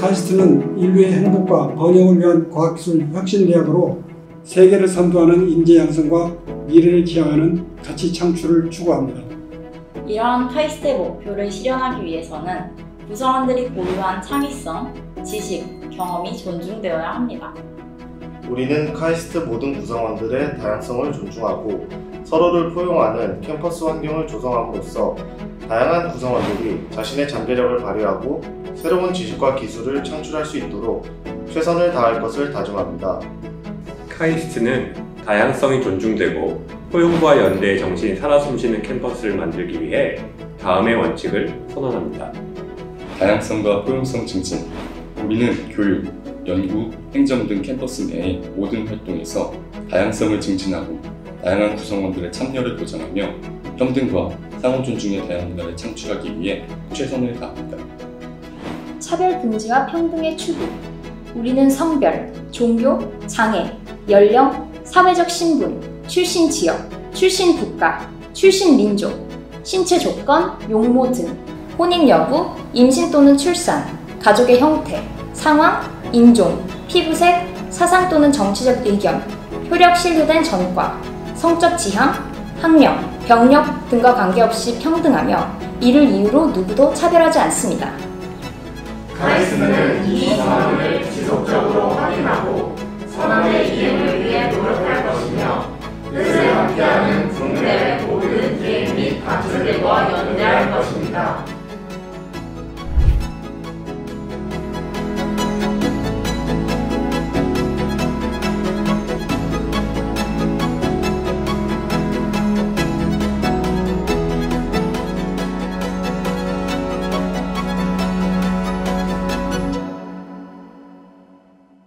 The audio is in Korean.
카이스트는 인류의 행복과 번영을 위한 과학기술 혁신 대학으로 세계를 선도하는 인재 양성과 미래를 지향하는 가치 창출을 추구합니다. 이러한 카이스트의 목표를 실현하기 위해서는 구성원들이 보유한 창의성, 지식, 경험이 존중되어야 합니다. 우리는 카이스트 모든 구성원들의 다양성을 존중하고 서로를 포용하는 캠퍼스 환경을 조성함으로써 다양한 구성원들이 자신의 잠재력을 발휘하고 새로운 지식과 기술을 창출할 수 있도록 최선을 다할 것을 다짐합니다. 카이스트는 다양성이 존중되고 포용과 연대의 정신이 살아 숨쉬는 캠퍼스를 만들기 위해 다음의 원칙을 선언합니다. 다양성과 포용성 증진. 우리는 교육, 연구, 행정 등 캠퍼스 내의 모든 활동에서 다양성을 증진하고 다양한 구성원들의 참여를 보장하며 평등과 상호 존중의 다양한 문화를 창출하기 위해 최선을 다합니다. 차별 금지와 평등의 추구. 우리는 성별, 종교, 장애, 연령, 사회적 신분, 출신 지역, 출신 국가, 출신 민족, 신체 조건, 용모 등 혼인 여부, 임신 또는 출산, 가족의 형태, 상황, 인종, 피부색, 사상 또는 정치적 의견, 효력 신뢰된 전과, 성적 지향, 학력, 병력 등과 관계없이 평등하며 이를 이유로 누구도 차별하지 않습니다. 카이스트는 이 선언을 지속적으로 확인하고 선언의 이행을